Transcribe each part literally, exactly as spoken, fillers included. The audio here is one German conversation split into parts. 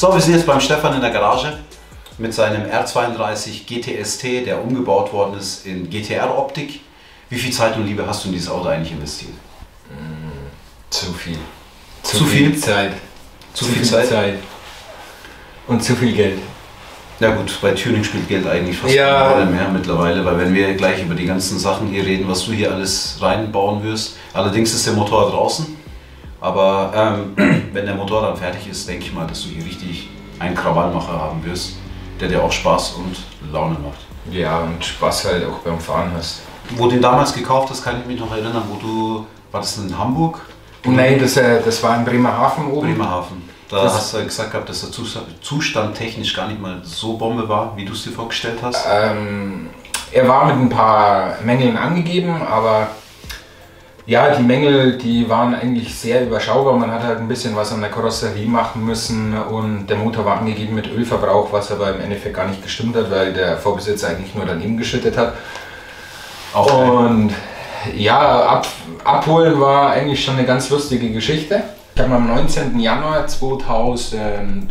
So, wir sind jetzt beim Stefan in der Garage mit seinem R zweiunddreißig G T S T, der umgebaut worden ist in G T R-Optik. Wie viel Zeit und Liebe hast du in dieses Auto eigentlich investiert? Mm, zu viel. Zu, zu viel? viel Zeit. Zu, zu viel, viel Zeit? Zeit. Und zu viel Geld. Ja gut, bei Tuning spielt Geld eigentlich fast ja. keine Rolle mehr mittlerweile, weil wenn wir gleich über die ganzen Sachen hier reden, was du hier alles reinbauen wirst. Allerdings ist der Motor draußen, aber ähm, wenn der Motor dann fertig ist, denke ich mal, dass du hier richtig einen Krawallmacher haben wirst, der dir auch Spaß und Laune macht. Ja, und Spaß halt auch beim Fahren hast. Wo du den damals gekauft hast, kann ich mich noch erinnern, wo du, war das in Hamburg? Nein, das, das war in Bremerhaven oben. Bremerhaven. Da das hast du gesagt gehabt, dass der Zustand technisch gar nicht mal so Bombe war, wie du es dir vorgestellt hast? Ähm, er war mit ein paar Mängeln angegeben, aber ja, die Mängel, die waren eigentlich sehr überschaubar. Man hat halt ein bisschen was an der Karosserie machen müssen und der Motor war angegeben mit Ölverbrauch, was aber im Endeffekt gar nicht gestimmt hat, weil der Vorbesitzer eigentlich nur daneben geschüttet hat. Okay. Und ja, ab, abholen war eigentlich schon eine ganz lustige Geschichte. Ich habe am neunzehnten Januar zweitausendvierzehn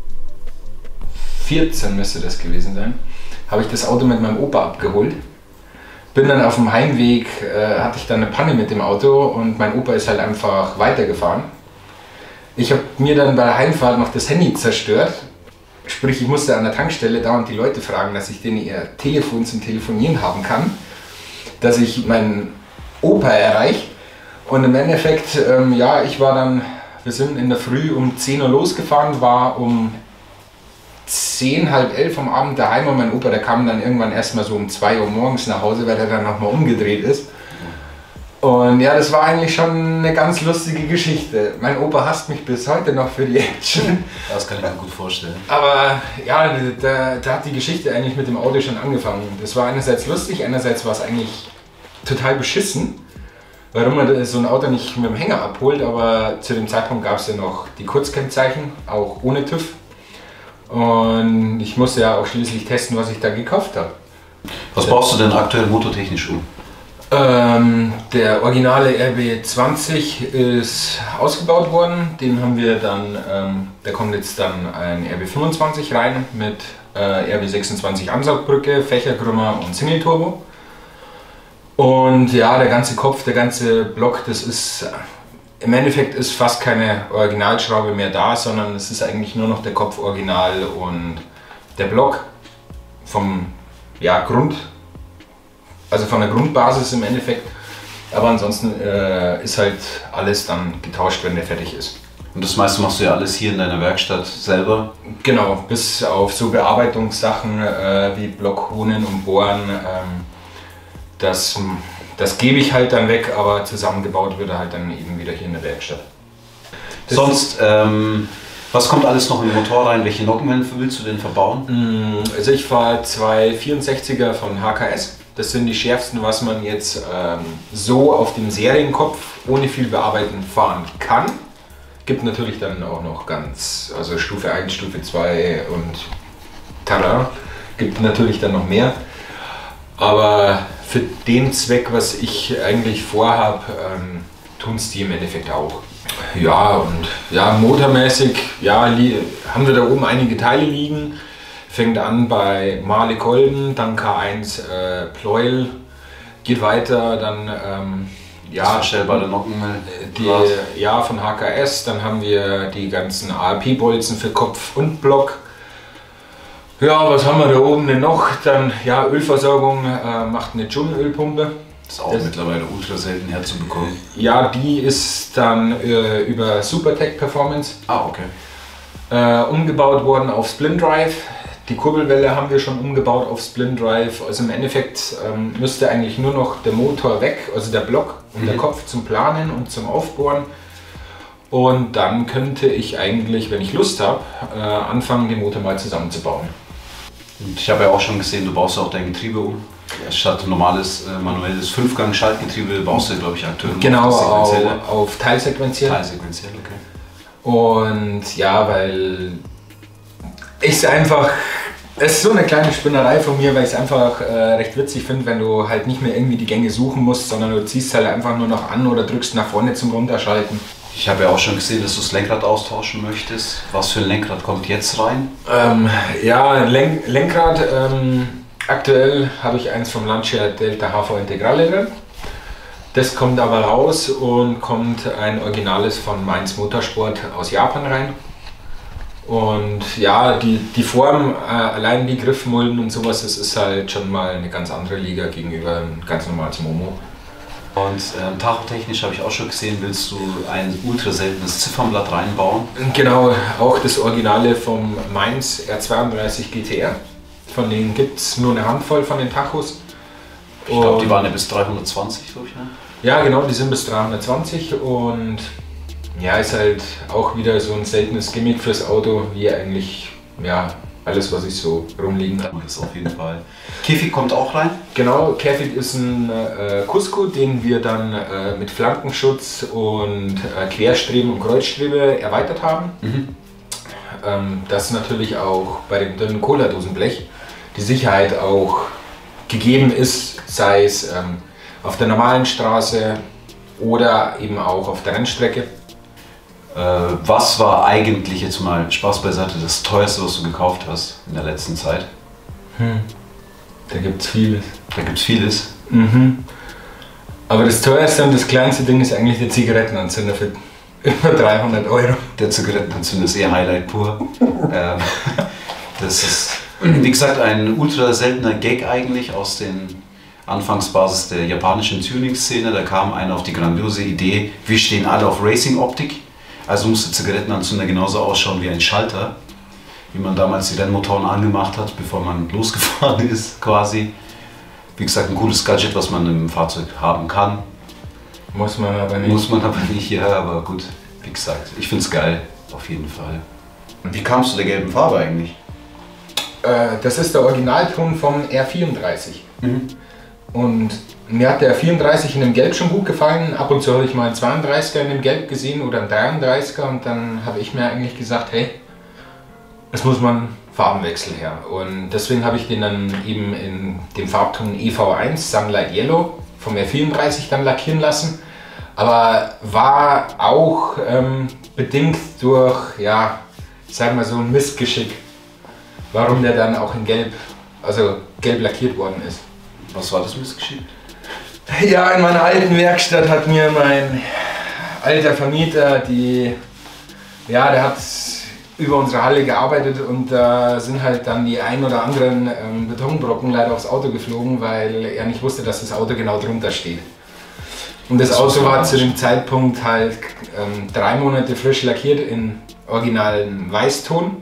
müsste das gewesen sein, habe ich das Auto mit meinem Opa abgeholt. Bin dann auf dem Heimweg, äh, hatte ich dann eine Panne mit dem Auto und mein Opa ist halt einfach weitergefahren. Ich habe mir dann bei der Heimfahrt noch das Handy zerstört. Sprich, ich musste an der Tankstelle dauernd die Leute fragen, dass ich denen ihr Telefon zum Telefonieren haben kann, dass ich meinen Opa erreiche. Und im Endeffekt, ähm, ja, ich war dann, wir sind in der Früh um zehn Uhr losgefahren, war um zehn, halb elf am Abend daheim und mein Opa, der kam dann irgendwann erstmal so um zwei Uhr morgens nach Hause, weil er dann nochmal umgedreht ist. Und ja, das war eigentlich schon eine ganz lustige Geschichte. Mein Opa hasst mich bis heute noch für die Action. Das kann ich mir gut vorstellen. Aber ja, da, da hat die Geschichte eigentlich mit dem Auto schon angefangen. Das war einerseits lustig, einerseits war es eigentlich total beschissen, warum man so ein Auto nicht mit dem Hänger abholt, aber zu dem Zeitpunkt gab es ja noch die Kurzkennzeichen, auch ohne TÜV. Und ich musste ja auch schließlich testen, was ich da gekauft habe. Was baust du denn aktuell motortechnisch um? Ähm, der originale R B zwanzig ist ausgebaut worden. Den haben wir dann, ähm, da kommt jetzt dann ein R B fünfundzwanzig rein mit äh, R B sechsundzwanzig Ansaugbrücke, Fächerkrümmer und Single-Turbo. Und ja, der ganze Kopf, der ganze Block, das ist, im Endeffekt ist fast keine Originalschraube mehr da, sondern es ist eigentlich nur noch der Kopf original und der Block vom ja, Grund, also von der Grundbasis im Endeffekt. Aber ansonsten äh, ist halt alles dann getauscht, wenn der fertig ist. Und das meiste machst du ja alles hier in deiner Werkstatt selber? Genau, bis auf so Bearbeitungssachen äh, wie Blockhonen und Bohren. Ähm, Das, das gebe ich halt dann weg, aber zusammengebaut wird er halt dann eben wieder hier in der Werkstatt. Das Sonst, ähm, was kommt alles noch in den Motor rein? Welche Nockenwellen willst du denn verbauen? Also ich fahre zwei vierundsechziger von H K S. Das sind die schärfsten, was man jetzt ähm, so auf dem Serienkopf ohne viel Bearbeiten fahren kann. Gibt natürlich dann auch noch ganz, also Stufe eins, Stufe zwei und tada, gibt natürlich dann noch mehr. Aber für den Zweck, was ich eigentlich vorhabe, ähm, tun es die im Endeffekt auch. Ja, und ja, motormäßig ja, haben wir da oben einige Teile liegen. Fängt an bei Marley Kolben, dann K eins äh, Pleuel, geht weiter, dann ähm, ja, verstellbare Nockenwellen. Die, ja, von H K S, dann haben wir die ganzen A R P-Bolzen für Kopf und Block. Ja, was haben wir da oben denn noch? Dann, ja, Ölversorgung äh, macht eine Joule-Ölpumpe. Das ist auch das, mittlerweile ultra selten herzubekommen. Ja, die ist dann äh, über Supertech Performance ah, okay. äh, umgebaut worden auf Splint Drive. Die Kurbelwelle haben wir schon umgebaut auf Splint Drive. Also im Endeffekt ähm, müsste eigentlich nur noch der Motor weg, also der Block und mhm. der Kopf zum Planen und zum Aufbohren. Und dann könnte ich eigentlich, wenn ich Lust habe, äh, anfangen, den Motor mal zusammenzubauen. Und ich habe ja auch schon gesehen, du baust auch dein Getriebe um. Statt normales äh, manuelles Fünfgang-Schaltgetriebe baust du, glaube ich, aktuell genau auf, auf Teilsequenziell. Teilsequenziell, okay. Und ja, weil ich einfach, es ist so eine kleine Spinnerei von mir, weil ich es einfach äh, recht witzig finde, wenn du halt nicht mehr irgendwie die Gänge suchen musst, sondern du ziehst halt einfach nur noch an oder drückst nach vorne zum Runterschalten. Ich habe ja auch schon gesehen, dass du das Lenkrad austauschen möchtest. Was für ein Lenkrad kommt jetzt rein? Ähm, ja, Lenk Lenkrad. Ähm, aktuell habe ich eins vom Lancia Delta H V Integrale drin. Das kommt aber raus und kommt ein Originales von Mainz Motorsport aus Japan rein. Und ja, die, die Form, äh, allein die Griffmulden und sowas, das ist halt schon mal eine ganz andere Liga gegenüber ein ganz normales Momo. Und ähm, tachotechnisch habe ich auch schon gesehen, willst du ein ultra seltenes Ziffernblatt reinbauen? Genau, auch das Originale vom Mainz R zweiunddreißig G T R. Von denen gibt es nur eine Handvoll von den Tachos. Ich glaube, die waren ja bis dreihundertzwanzig, glaube ich, ne? Ja, genau, die sind bis dreihundertzwanzig und ja, ist halt auch wieder so ein seltenes Gimmick fürs Auto, wie eigentlich ja, alles, was ich so rumliegen habe. Das auf jeden Fall. Käfig kommt auch rein? Genau, Käfig ist ein äh, Cusco, den wir dann äh, mit Flankenschutz und äh, Querstreben und Kreuzstrebe erweitert haben. Mhm. Ähm, das natürlich auch bei dem dünnen Cola-Dosenblech die Sicherheit auch gegeben ist, sei es ähm, auf der normalen Straße oder eben auch auf der Rennstrecke. Äh, was war eigentlich, jetzt mal Spaß beiseite, das teuerste, was du gekauft hast in der letzten Zeit? Hm. Da gibt es vieles. Da gibt es vieles? Mhm. Aber das teuerste und das kleinste Ding ist eigentlich der Zigarettenanzünder für über dreihundert Euro. Der Zigarettenanzünder ist eher Highlight pur. ähm, das ist, wie gesagt, ein ultra seltener Gag eigentlich aus den Anfangsbasis der japanischen Tuning-Szene. Da kam einer auf die grandiose Idee, wir stehen alle auf Racing-Optik, also muss der Zigarettenanzünder genauso ausschauen wie ein Schalter, wie man damals die Rennmotoren angemacht hat, bevor man losgefahren ist quasi. Wie gesagt, ein cooles Gadget, was man im Fahrzeug haben kann. Muss man aber nicht. Muss man aber nicht, ja, aber gut, wie gesagt, ich finde es geil, auf jeden Fall. Wie kamst du der gelben Farbe eigentlich? Äh, das ist der Originalton vom R vierunddreißig. Mhm. Und mir hat der vierunddreißig in dem Gelb schon gut gefallen. Ab und zu habe ich mal einen zweiunddreißiger in dem Gelb gesehen oder einen dreiunddreißiger und dann habe ich mir eigentlich gesagt, hey, es muss man Farbenwechsel her. Und deswegen habe ich den dann eben in dem Farbton E V eins Sunlight Yellow vom R vierunddreißig dann lackieren lassen. Aber war auch ähm, bedingt durch, ja, sagen wir so ein Missgeschick, warum der dann auch in Gelb, also gelb lackiert worden ist. Was war das Missgeschick? Ja, in meiner alten Werkstatt hat mir mein alter Vermieter, die, ja, der hat über unsere Halle gearbeitet und da sind halt dann die ein oder anderen ähm, Betonbrocken leider aufs Auto geflogen, weil er nicht wusste, dass das Auto genau drunter steht. Und das, das Auto war zu dem Zeitpunkt halt ähm, drei Monate frisch lackiert in originalen Weißton.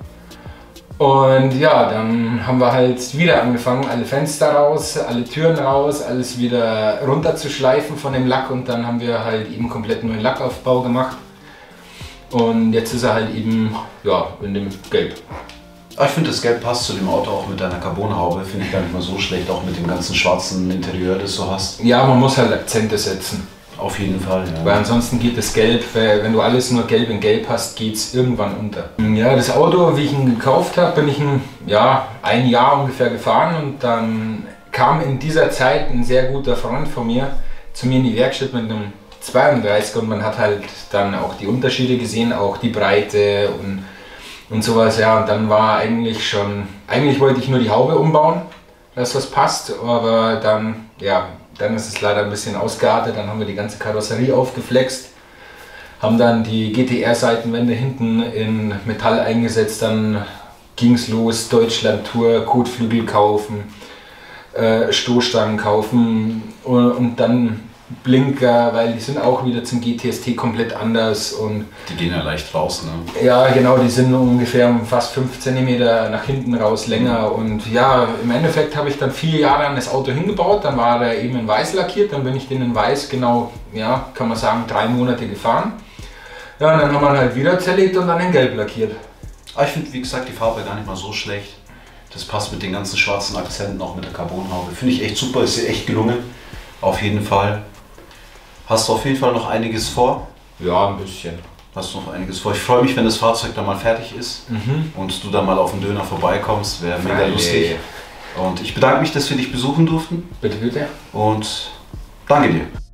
Und ja, dann haben wir halt wieder angefangen, alle Fenster raus, alle Türen raus, alles wieder runter zu schleifen von dem Lack und dann haben wir halt eben komplett neuen Lackaufbau gemacht. Und jetzt ist er halt eben, ja, in dem Gelb. Ich finde, das Gelb passt zu dem Auto auch mit deiner Carbonhaube, finde ich gar nicht mal so schlecht, auch mit dem ganzen schwarzen Interieur, das du hast. Ja, man muss halt Akzente setzen. Auf jeden Fall, ja. Weil ansonsten geht das Gelb, wenn du alles nur gelb in gelb hast, geht es irgendwann unter. Ja, das Auto, wie ich ihn gekauft habe, bin ich ein, ja, ein Jahr ungefähr gefahren und dann kam in dieser Zeit ein sehr guter Freund von mir zu mir in die Werkstatt mit einem zweiunddreißiger und man hat halt dann auch die Unterschiede gesehen, auch die Breite und, und sowas. Ja, und dann war eigentlich schon, eigentlich wollte ich nur die Haube umbauen, dass das passt, aber dann, ja, dann ist es leider ein bisschen ausgeartet, dann haben wir die ganze Karosserie aufgeflext, haben dann die G T R-Seitenwände hinten in Metall eingesetzt, dann ging es los, Deutschland-Tour, Kotflügel kaufen, äh, Stoßstangen kaufen und, und dann Blinker, weil die sind auch wieder zum G T S T komplett anders und die gehen ja leicht raus, ne? Ja, genau, die sind ungefähr fast fünf Zentimeter nach hinten raus länger und ja, im Endeffekt habe ich dann vier Jahre an das Auto hingebaut, dann war der eben in weiß lackiert, dann bin ich den in weiß genau, ja, kann man sagen, drei Monate gefahren. Ja, und dann haben wir halt wieder zerlegt und dann in gelb lackiert. Aber ich finde, wie gesagt, die Farbe gar nicht mal so schlecht. Das passt mit den ganzen schwarzen Akzenten, auch mit der Carbonhaube. Finde ich echt super, ist dir echt gelungen, auf jeden Fall. Hast du auf jeden Fall noch einiges vor? Ja, ein bisschen. Hast du noch einiges vor? Ich freue mich, wenn das Fahrzeug dann mal fertig ist mhm. und du dann mal auf den Döner vorbeikommst. Wäre mega lustig. Und ich bedanke mich, dass wir dich besuchen durften. Bitte, bitte. Und danke dir.